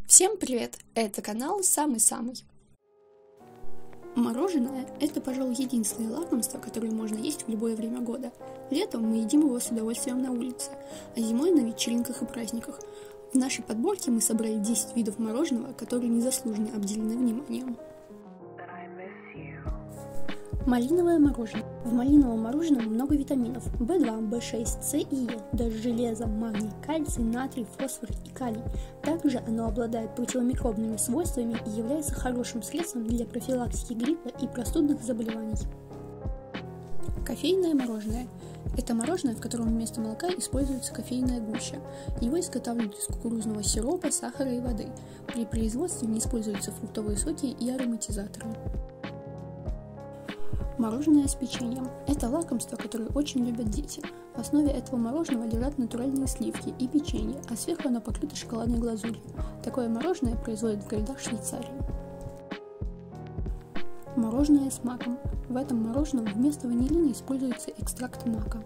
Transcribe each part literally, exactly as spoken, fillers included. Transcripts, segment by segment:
Всем привет! Это канал Самый-Самый. Мороженое – это, пожалуй, единственное лакомство, которое можно есть в любое время года. Летом мы едим его с удовольствием на улице, а зимой на вечеринках и праздниках. В нашей подборке мы собрали десять видов мороженого, которые незаслуженно обделены вниманием. Малиновое мороженое. В малиновом мороженом много витаминов – бэ два, бэ шесть, С и Е, даже железо, магний, кальций, натрий, фосфор и калий. Также оно обладает противомикробными свойствами и является хорошим средством для профилактики гриппа и простудных заболеваний. Кофейное мороженое. Это мороженое, в котором вместо молока используется кофейная гуща. Его изготавливают из кукурузного сиропа, сахара и воды. При производстве не используются фруктовые соки и ароматизаторы. Мороженое с печеньем. Это лакомство, которое очень любят дети. В основе этого мороженого лежат натуральные сливки и печенье, а сверху оно покрыто шоколадной глазурью. Такое мороженое производят в городах Швейцарии. Мороженое с маком. В этом мороженом вместо ванилина используется экстракт мака.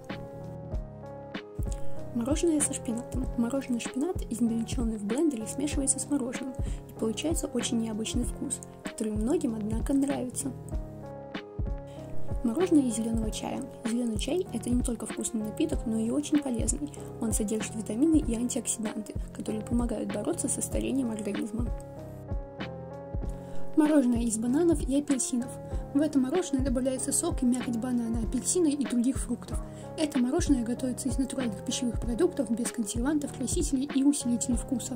Мороженое со шпинатом. Мороженый шпинат, измельченный в блендере, смешивается с мороженым, и получается очень необычный вкус, который многим, однако, нравится. Мороженое из зеленого чая. Зеленый чай – это не только вкусный напиток, но и очень полезный. Он содержит витамины и антиоксиданты, которые помогают бороться со старением организма. Мороженое из бананов и апельсинов. В это мороженое добавляется сок и мякоть банана, апельсина и других фруктов. Это мороженое готовится из натуральных пищевых продуктов, без консервантов, красителей и усилителей вкуса.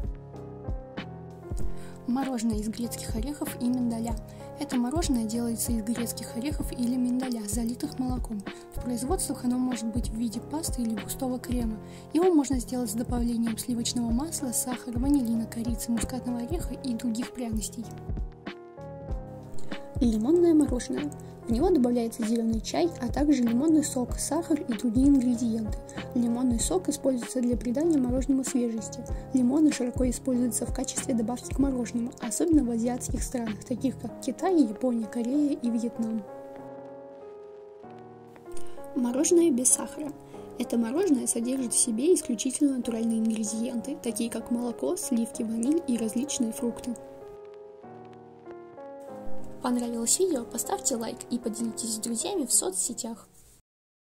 Мороженое из грецких орехов и миндаля. Это мороженое делается из грецких орехов или миндаля, залитых молоком. В производствах оно может быть в виде пасты или густого крема. Его можно сделать с добавлением сливочного масла, сахара, ванилина, корицы, мускатного ореха и других пряностей. Лимонное мороженое. В него добавляется зеленый чай, а также лимонный сок, сахар и другие ингредиенты. Лимонный сок используется для придания мороженому свежести. Лимоны широко используются в качестве добавки к мороженому, особенно в азиатских странах, таких как Китай, Япония, Корея и Вьетнам. Мороженое без сахара. Это мороженое содержит в себе исключительно натуральные ингредиенты, такие как молоко, сливки, ваниль и различные фрукты. Понравилось видео? Поставьте лайк и поделитесь с друзьями в соцсетях.